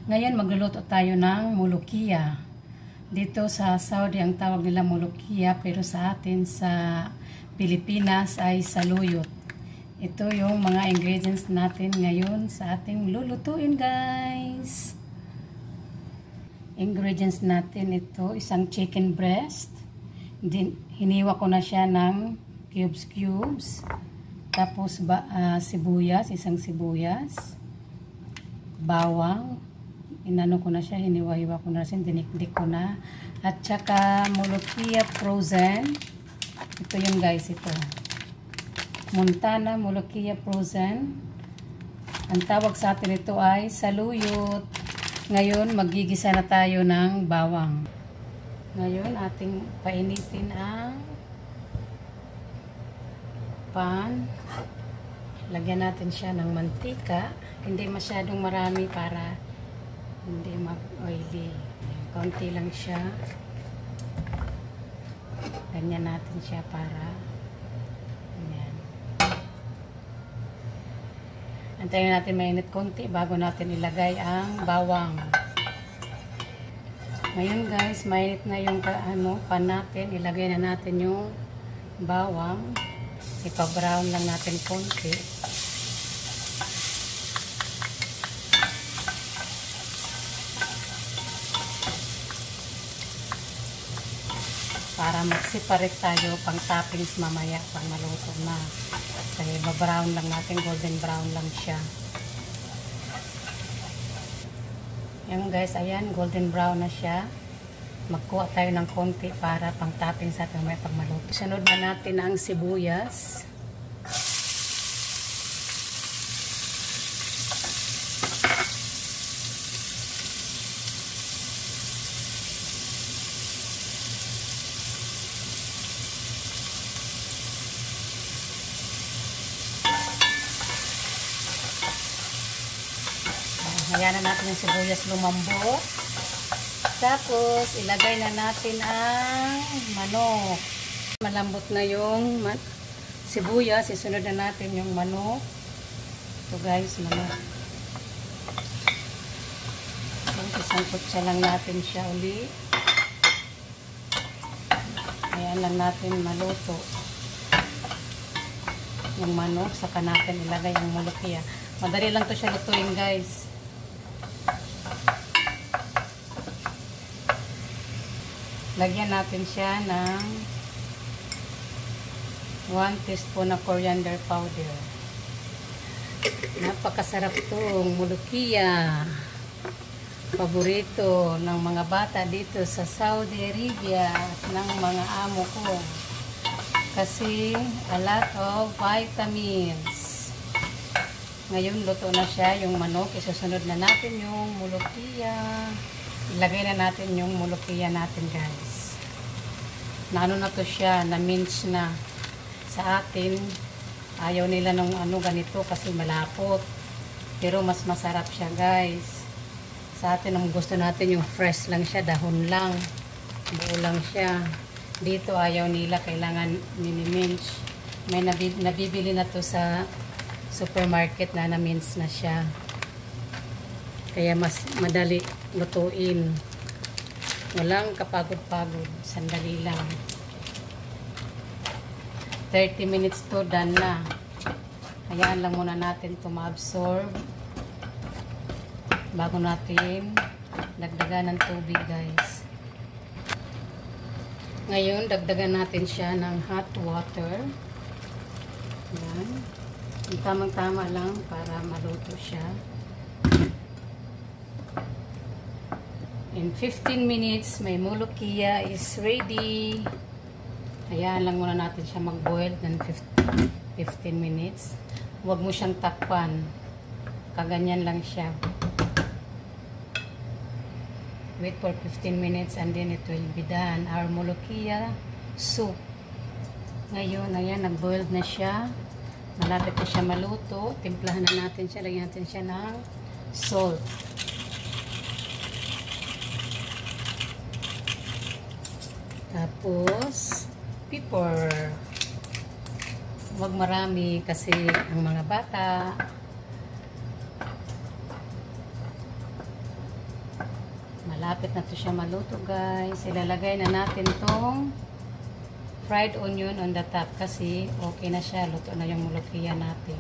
Ngayon magluluto tayo ng mulukia. Dito sa Saudi ang tawag nila mulukia, pero sa atin sa Pilipinas ay saluyot. Ito yung mga ingredients natin ngayon sa ating lulutuin, guys. Ingredients natin ito, isang chicken breast. Hiniwa ko na siya ng cubes. Tapos sibuyas, isang sibuyas. Bawang. Inano ko na siya, hiniwa-hiwa ko na siya, dinikdik ko na. At saka mulukia frozen. Ito yun, guys, ito. Montana mulukia frozen. Ang tawag sa atin ito ay saluyot. Ngayon, magigisa na tayo ng bawang. Ngayon, ating painitin ang pan. Lagyan natin siya ng mantika. Hindi masyadong marami para hindi mag-oily. Konti lang siya. Ganyan natin siya para ganyan. Antayin natin mainit konti bago natin ilagay ang bawang. Ngayon, guys, mainit na yung pan natin. Ilagay na natin yung bawang. Ipa-brown lang natin konti. Para mag-separate tayo pang toppings mamaya pang maluto na. Kaya ma-brown lang natin, golden brown lang siya. Yan, guys, ayan, golden brown na siya. Magkuha tayo ng konti para pang toppings at mamaya pang maluto. Sunod na natin ang sibuyas. Hayaan na natin yung sibuyas lumambot. Tapos, ilagay na natin ang manok. Malambot na yung sibuyas. Isunod na natin yung manok. Ito, guys, manok. Isangkot siya lang natin siya uli. Hayaan lang natin maluto yung manok. Saka natin ilagay yung mulukia. Madali lang to siya lutuin, guys. Lagyan natin siya ng 1 teaspoon na coriander powder. Napakasarap itong mulukia. Paborito ng mga bata dito sa Saudi Arabia at ng mga amo ko. Kasi a lot of vitamins. Ngayon luto na siya yung manok. Isusunod na natin yung mulukia. Ilagay na natin yung mulukia natin, guys. Naano na to siya, na-mince na. Sa atin, ayaw nila ng ganito kasi malapot. Pero mas masarap siya, guys. Sa atin, ang gusto natin yung fresh lang siya, dahon lang. Buo lang siya. Dito, ayaw nila, kailangan mini-mince. May nabibili na to sa supermarket na na-mince na siya. Kaya mas madali lutuin. Walang kapagod-pagod. Sandali lang. 30 minutes to, done na. Hayaan lang muna natin ito ma-absorb. Bago natin dagdagan ng tubig, guys. Ngayon, dagdagan natin siya ng hot water. Yan. Tamang-tama lang para maluto siya. In 15 minutes, may mulukia is ready. Hayaan lang muna natin siya mag-boil ng 15 minutes. Huwag mo siyang takpan. Kaganyan lang siya. Wait for 15 minutes and then it will be done. Our mulukia soup. Ngayon, ayan, nag-boil na siya. Malapit na siya maluto. Timplahan na natin siya. Lagyan natin siya ng salt. Tapos, pepper. Huwag marami kasi ang mga bata Malapit na to siya maluto, guys. Ilalagay na natin tong fried onion on the top kasi okay na siya. Luto na yung mulukiya natin.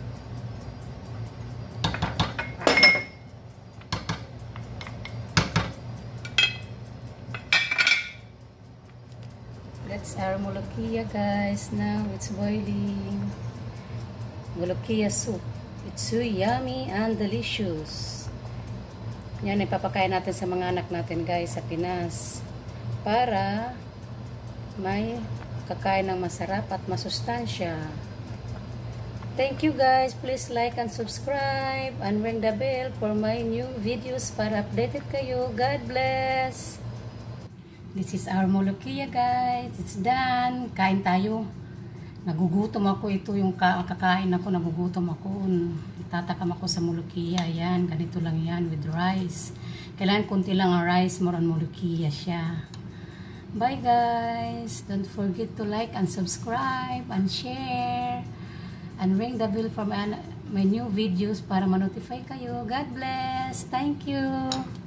That's our mulukiya, guys. Now it's boiling. Mulukiya soup. It's so yummy and delicious. Yan, ipapakain natin sa mga anak natin, guys, sa Pinas. Para may kakain ng masarap at masustansya. Thank you, guys. Please like and subscribe and ring the bell for my new videos para updated kayo. God bless. This is our mulukiya, guys. It's done. Kain tayo. Nagugutom ako. Ito yung kakain ako. Nagugutom ako. Tatakam ako sa mulukiya. Yan. Ganito lang yan with rice. Kailangan kunti lang ang rice. More on mulukiya siya. Bye, guys. Don't forget to like and subscribe and share. And ring the bell for my new videos para ma-notify kayo. God bless. Thank you.